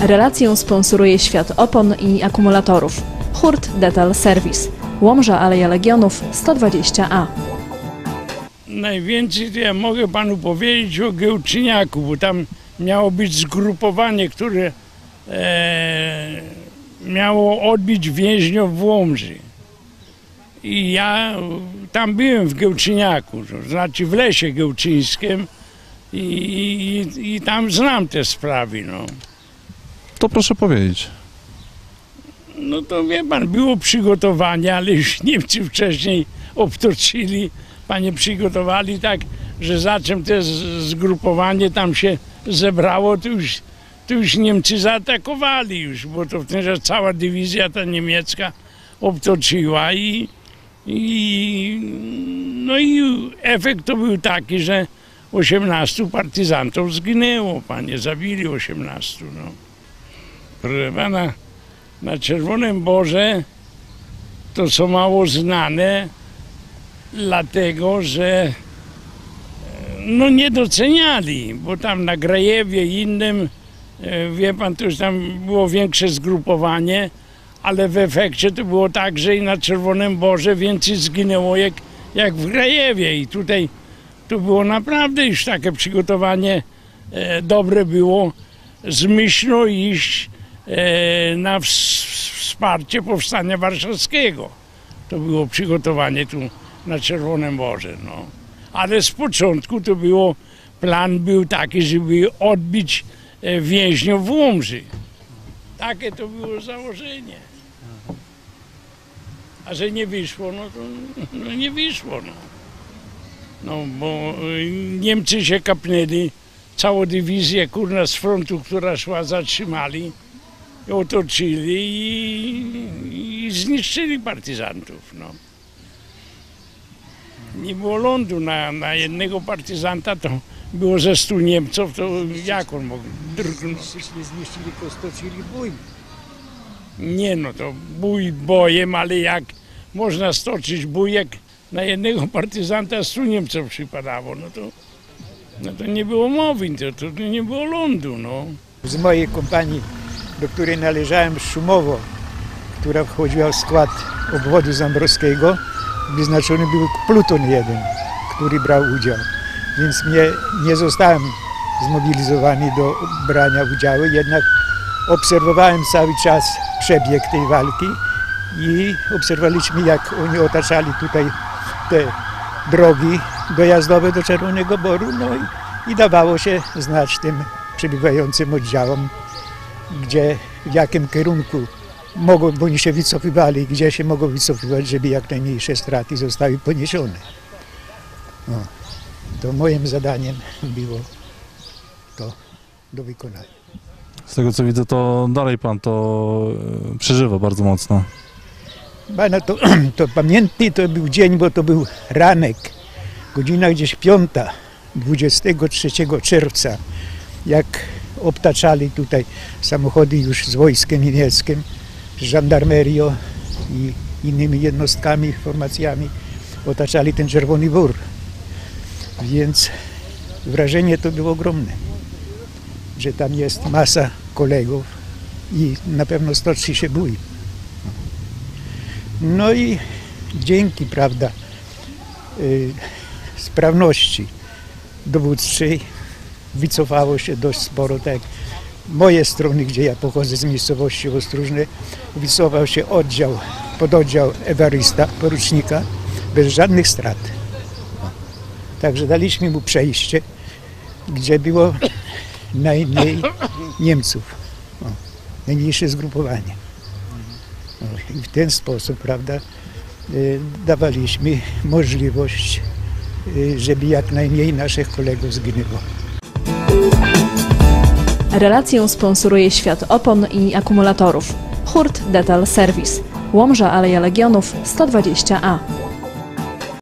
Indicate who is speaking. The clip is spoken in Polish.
Speaker 1: Relację sponsoruje Świat Opon i Akumulatorów. Hurt Detal Service. Łomża Aleja Legionów 120A.
Speaker 2: Najwięcej to ja mogę panu powiedzieć o Gełczyniaku, bo tam miało być zgrupowanie, które miało odbić więźniów w Łomży. I ja tam byłem w Gełczyniaku, to znaczy w Lesie Gełczyńskim i tam znam te sprawy. No.
Speaker 3: To proszę powiedzieć.
Speaker 2: No to wie pan, było przygotowanie, ale już Niemcy wcześniej obtoczyli, panie przygotowali tak, że za czym te zgrupowanie tam się zebrało, to już Niemcy zaatakowali już, bo to wtedy że cała dywizja ta niemiecka obtoczyła no i efekt to był taki, że 18 partyzantów zginęło, panie, zabili 18, no. Proszę pana, na Czerwonym Borze to są mało znane, dlatego że no nie doceniali, bo tam na Grajewie i innym, wie pan, to już tam było większe zgrupowanie, ale w efekcie to było tak, że i na Czerwonym Borze więcej zginęło jak w Grajewie i tutaj to było naprawdę już takie przygotowanie dobre było z myślą iść na wsparcie Powstania Warszawskiego. To było przygotowanie tu na Czerwonym Borze. No. Ale z początku to było, plan był taki, żeby odbić więźniów w Łomży. Takie to było założenie. A że nie wyszło, no to no nie wyszło. No. No bo Niemcy się kapnęli, całą dywizję kurna z frontu, która szła, zatrzymali, otoczyli i zniszczyli partyzantów. No. Nie było lądu na jednego partyzanta, to było ze 100 Niemców, to jak on mógł drgnąć?
Speaker 4: Zniszczyli, to stoczyli bój.
Speaker 2: Nie no, to bój bojem, ale jak można stoczyć bój, jak na jednego partyzanta 100 Niemców przypadało, no to nie było mowy, to nie było lądu, no.
Speaker 4: Z mojej kompanii, do której należałem, Szumowo, która wchodziła w skład obwodu zambrowskiego, wyznaczony był pluton jeden, który brał udział. Więc nie zostałem zmobilizowany do brania udziału, jednak obserwowałem cały czas przebieg tej walki i obserwowaliśmy, jak oni otaczali tutaj te drogi dojazdowe do Czerwonego Boru, no i dawało się znać tym przebywającym oddziałom, gdzie, w jakim kierunku mogą, bo oni się wycofywali, gdzie się mogą wycofywać, żeby jak najmniejsze straty zostały poniesione. No, to moim zadaniem było to do wykonania.
Speaker 3: Z tego co widzę, to dalej pan to przeżywa bardzo mocno.
Speaker 4: Pana to pamiętny to był dzień, bo to był ranek, godzina gdzieś 5, 23 czerwca, jak obtaczali tutaj samochody już z wojskiem niemieckim, z żandarmerią i innymi jednostkami, formacjami, otaczali ten Czerwony Bór. Więc wrażenie to było ogromne, że tam jest masa kolegów i na pewno stoczy się bój. No i dzięki, prawda, sprawności dowódczej wycofało się dość sporo, tak moje strony, gdzie ja pochodzę z miejscowości Ostróżne, wycofał się pododdział Ewarysta, porucznika, bez żadnych strat. Także daliśmy mu przejście, gdzie było najmniej Niemców, najmniejsze zgrupowanie. I w ten sposób, prawda, dawaliśmy możliwość, żeby jak najmniej naszych kolegów zginęło.
Speaker 1: Relację sponsoruje Świat Opon i Akumulatorów. Hurt Detal Service. Łomża Aleja Legionów 120A.